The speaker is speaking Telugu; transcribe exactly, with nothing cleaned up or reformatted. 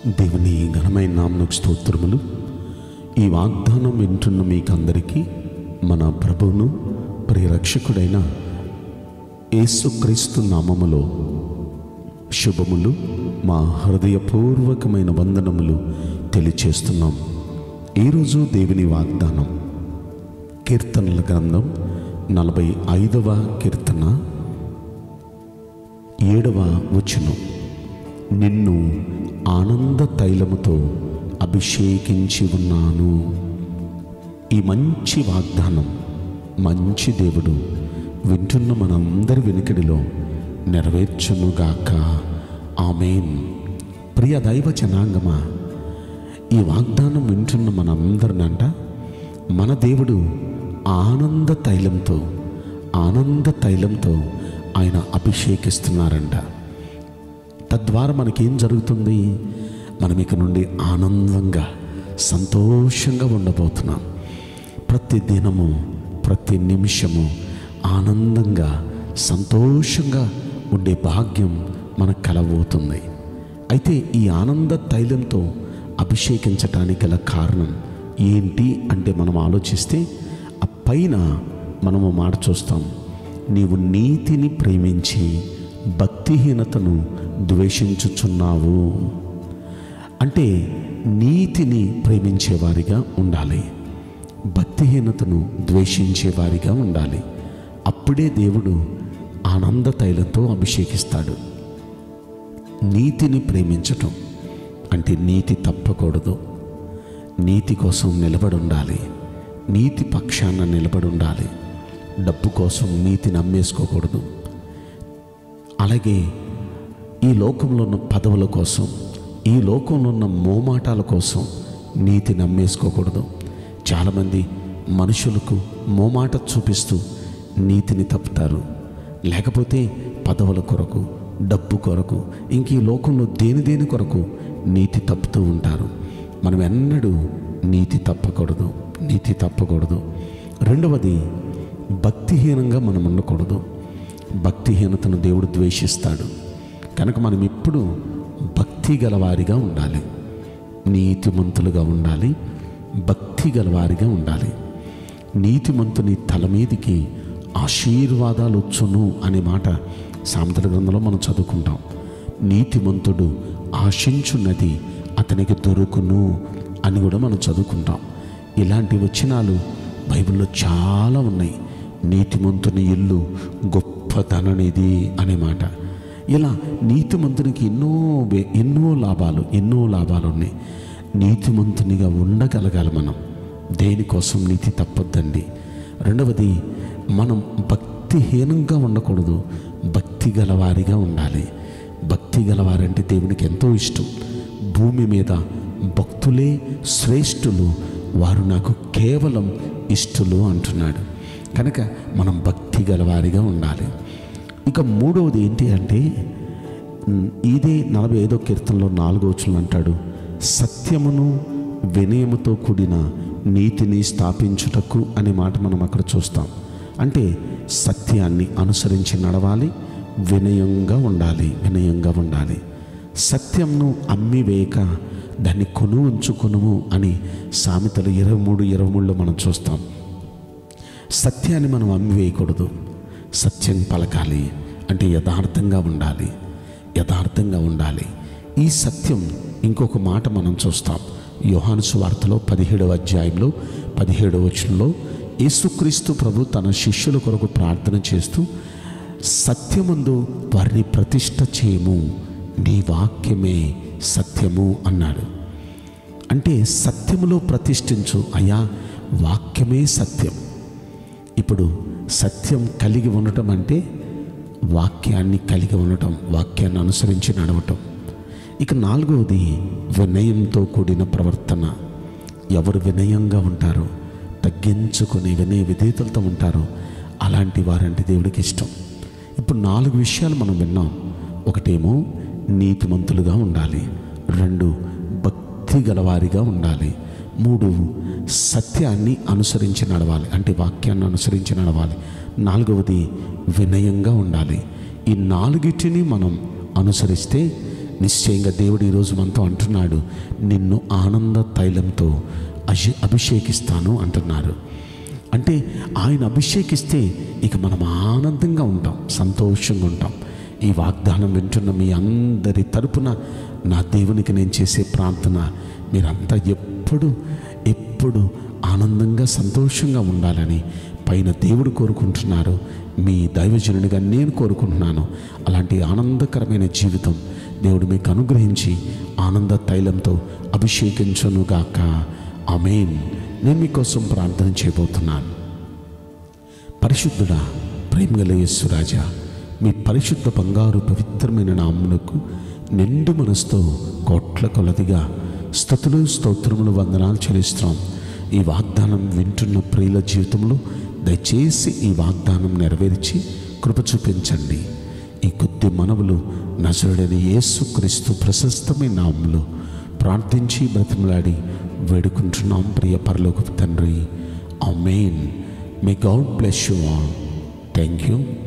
దేవుని ఘనమైన నామమునకు స్తోత్రములు. ఈ వాగ్దానం వింటున్న మీకందరికీ మన ప్రభువును ప్రియరక్షకుడైన యేసుక్రీస్తు నామములో శుభములు, మా హృదయపూర్వకమైన వందనములు తెలియచేస్తున్నాం. ఈరోజు దేవుని వాగ్దానం కీర్తనల గ్రంథం నలభై ఐదవ కీర్తన ఏడవ వచనం. నిన్ను ఆనంద తైలముతో అభిషేకించి ఉన్నాను. ఈ మంచి వాగ్దానం మంచి దేవుడు వింటున్న మనందరి వెనుకడిలో నెరవేర్చునుగాక. ఆమేన్. ప్రియ దైవ జనాంగమా, ఈ వాగ్దానం వింటున్న మనందరినంట మన దేవుడు ఆనంద తైలంతో ఆనంద తైలంతో ఆయన అభిషేకిస్తున్నారంట. తద్వారా మనకేం జరుగుతుంది? మనం ఇక నుండి ఆనందంగా సంతోషంగా ఉండబోతున్నాం. ప్రతి దినము ప్రతి నిమిషము ఆనందంగా సంతోషంగా ఉండే భాగ్యం మనకు కలగబోతుంది. అయితే ఈ ఆనంద తైలంతో అభిషేకించటానికి గల కారణం ఏంటి అంటే మనం ఆలోచిస్తే ఆ పైన మనము మాట చూస్తాం. నీవు నీతిని ప్రేమించి భక్తిహీనతను ద్వేషించుచున్నావు. అంటే నీతిని ప్రేమించేవారిగా ఉండాలి, భక్తిహీనతను ద్వేషించేవారిగా ఉండాలి. అప్పుడే దేవుడు ఆనంద తైలంతో అభిషేకిస్తాడు. నీతిని ప్రేమించటం అంటే నీతి తప్పకూడదు, నీతి కోసం నిలబడి ఉండాలి, నీతి పక్షాన నిలబడి ఉండాలి. డబ్బు కోసం నీతిని అమ్మేసుకోకూడదు. అలాగే ఈ లోకంలో ఉన్న పదవుల కోసం, ఈ లోకంలో ఉన్న మోమాటాల కోసం నీతిని అమ్మేసుకోకూడదు. చాలామంది మనుషులకు మోమాట చూపిస్తూ నీతిని తప్పుతారు. లేకపోతే పదవుల కొరకు, డబ్బు కొరకు, ఇంక ఈ లోకంలో దేని దేని కొరకు నీతి తప్పుతూ ఉంటారు. మనం ఎన్నడూ నీతి తప్పకూడదు, నీతి తప్పకూడదు. రెండవది, భక్తిహీనంగా మనం ఉండకూడదు. భక్తిహీనతను దేవుడు ద్వేషిస్తాడు. కనుక మనం ఎప్పుడు భక్తి గలవారిగా ఉండాలి, నీతిమంతులుగా ఉండాలి, భక్తి గలవారిగా ఉండాలి. నీతిమంతుని తల మీదికి ఆశీర్వాదాలు వచ్చును అనే మాట సామెతల గ్రంథంలో మనం చదువుకుంటాం. నీతిమంతుడు ఆశించున్నది అతనికి దొరుకును అని కూడా మనం చదువుకుంటాం. ఇలాంటి వచనాలు బైబిల్లో చాలా ఉన్నాయి. నీతిమంతుని ఇల్లు గొప్ప ధననిధి అనే మాట. ఇలా నీతిమంతునికి ఎన్నో ఎన్నో లాభాలు ఎన్నో లాభాలు ఉన్నాయి. నీతిమంతునిగా ఉండగలగాలి మనం. దేనికోసం నీతి తప్పొద్దండి. రెండవది, మనం భక్తిహీనంగా ఉండకూడదు, భక్తి గలవారిగా ఉండాలి. భక్తి గలవారంటే దేవునికి ఎంతో ఇష్టం. భూమి మీద భక్తులే శ్రేష్ఠులు, వారు నాకు కేవలం ఇష్టలు అంటున్నాడు. కనుక మనం భక్తి గలవారిగా ఉండాలి. ఇక మూడవది ఏంటి అంటే, ఇదే నలభై ఐదో కీర్తనలో నాలుగో వచనం అంటాడు, సత్యమును వినయముతో కూడిన నీతిని స్థాపించుటకు అనే మాట మనం అక్కడ చూస్తాం. అంటే సత్యాన్ని అనుసరించి నడవాలి, వినయంగా ఉండాలి, వినయంగా ఉండాలి. సత్యంను అమ్మివేయక దాన్ని కొను ఉంచుకొనుము అని సామెతలు ఇరవై మూడు ఇరవై మూడులో మనం చూస్తాం. సత్యాన్ని మనం అమ్మివేయకూడదు, సత్యం పలకాలి. అంటే యథార్థంగా ఉండాలి, యథార్థంగా ఉండాలి. ఈ సత్యం ఇంకొక మాట మనం చూస్తాం. యోహాను సువార్తలో పదిహేడవ అధ్యాయంలో పదిహేడవ వచనంలో యేసుక్రీస్తు ప్రభు తన శిష్యుల కొరకు ప్రార్థన చేస్తూ, సత్యమందు వారిని ప్రతిష్ఠ చేయము, నీ వాక్యమే సత్యము అన్నాడు. అంటే సత్యములో ప్రతిష్ఠించు అయ్యా, వాక్యమే సత్యం. ఇప్పుడు సత్యం కలిగి ఉండటం అంటే వాక్యాన్ని కలిగి ఉండటం, వాక్యాన్ని అనుసరించి నడవటం. ఇక నాలుగవది, వినయంతో కూడిన ప్రవర్తన. ఎవరు వినయంగా ఉంటారో, తగ్గించుకొని వినయ విధేయతలతో ఉంటారో అలాంటి వారంటే దేవుడికి ఇష్టం. ఇప్పుడు నాలుగు విషయాలు మనం విన్నాం. ఒకటేమో నీతిమంతులుగా ఉండాలి, రెండు భక్తి గలవారిగా ఉండాలి, మూడు సత్యాన్ని అనుసరించి నడవాలి, అంటే వాక్యాన్ని అనుసరించి నడవాలి, నాలుగవది వినయంగా ఉండాలి. ఈ నాలుగిటిని మనం అనుసరిస్తే నిశ్చయంగా దేవుడు ఈరోజు మనతో అంటున్నాడు, నిన్ను ఆనంద తైలంతో అభి అభిషేకిస్తాను అంటున్నారు. అంటే ఆయన అభిషేకిస్తే ఇక మనం ఆనందంగా ఉంటాం, సంతోషంగా ఉంటాం. ఈ వాగ్దానం వింటున్న మీ అందరి తరపున నా దేవునికి నేను చేసే ప్రార్థన, మీరంతా ఎప్పుడు ఎప్పుడు ఆనందంగా సంతోషంగా ఉండాలని పైన దేవుడు కోరుకుంటున్నారు. మీ దైవజనుడిగా నేను కోరుకుంటున్నాను. అలాంటి ఆనందకరమైన జీవితం దేవుడు మీకు అనుగ్రహించి ఆనంద తైలంతో అభిషేకించునుగాక. ఆమేన్. నేను మీకోసం ప్రార్థన చేయబోతున్నాను. పరిశుద్ధుడా, ప్రేమగల యేసు రాజా, మీ పరిశుద్ధ బంగారు పవిత్రమైన నామమునకు నిండు మనసుతో కోట్ల కొలదిగా స్తుతులు స్తోత్రములు వందనాలు చెల్లిస్తున్నాం. ఈ వాగ్దానం వింటున్న ప్రియుల జీవితంలో దయచేసి ఈ వాగ్దానం నెరవేర్చి కృప చూపించండి. ఈ కొద్ది మనవులు నజరుడైన యేసుక్రీస్తు ప్రశస్తమైన నామములో ప్రార్థించి బ్రతిమలాడి వేడుకుంటున్నాం ప్రియ పరలోకపు తండ్రి. Amen. May God bless you all. Thank you.